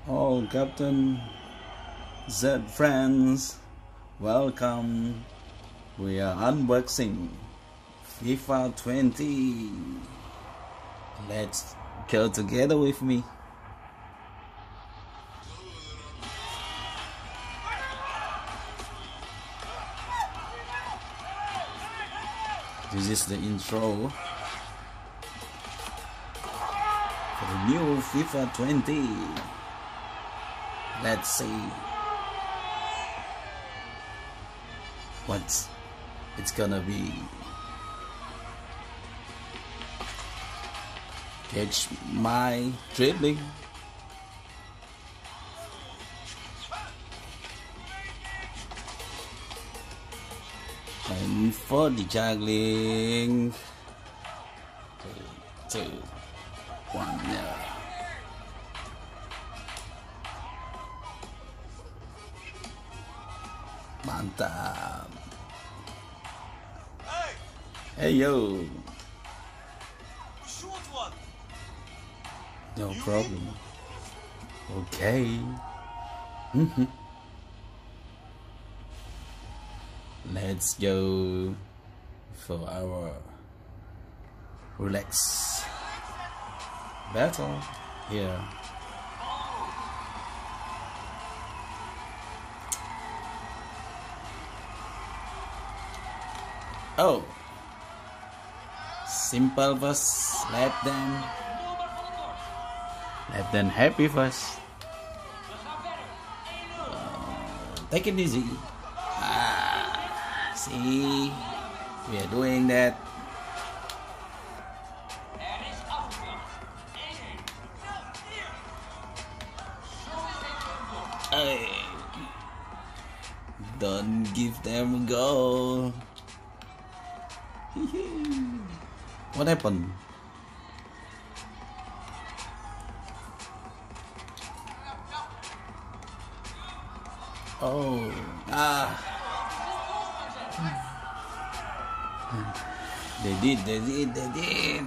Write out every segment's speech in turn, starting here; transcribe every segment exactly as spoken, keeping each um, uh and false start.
Oh, Captain Z friends, welcome. We are unboxing FIFA twenty. Let's go together with me. This is the intro for the new FIFA twenty. Let's see what it's gonna be. Catch my dribbling. And for the juggling. Two, two, one, yeah. Mantap. Hey yo. No problem. Okay. Let's go for our relax battle here. Oh, simple first. Let them, let them happy first. Uh, take it easy. Ah, see, we are doing that. Hey, don't give them a goal. What happened? Oh, ah. They did, they did, they did.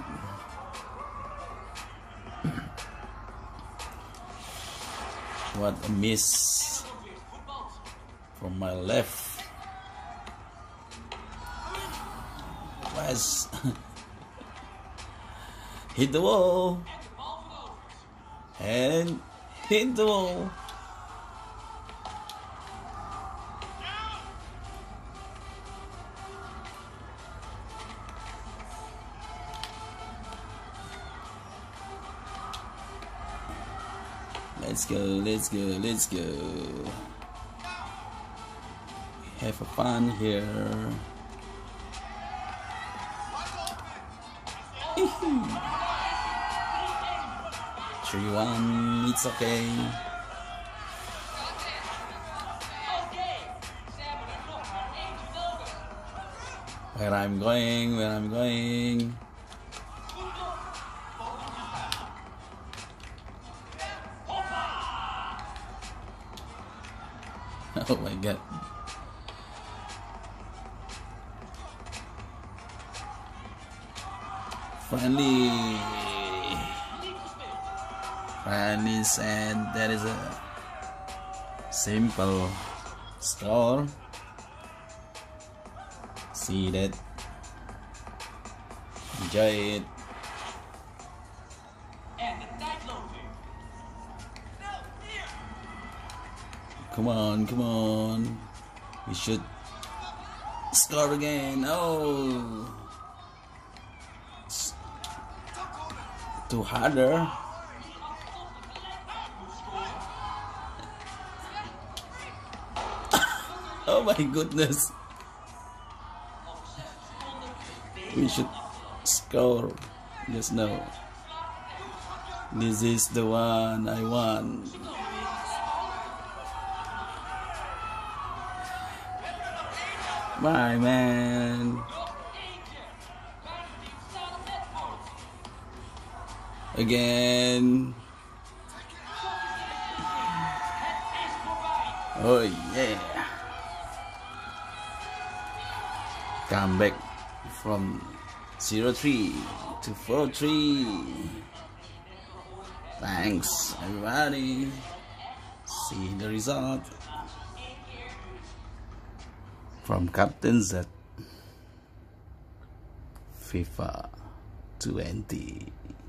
What a miss from my left. West. Hit the wall and hit the wall. Let's go, let's go, let's go. Have a fun here. three one, it's okay. Where I'm going, where I'm going. Oh my god. Friendly. Friendly said that is a simple score. See that. Enjoy it. Come on, come on. We should score again. Oh. Too harder. Oh my goodness. We should score just now. This is the one I want. Bye, man. Again. Oh yeah. Come back from zero three to four three. Thanks everybody. see the result from Captain Z FIFA twenty.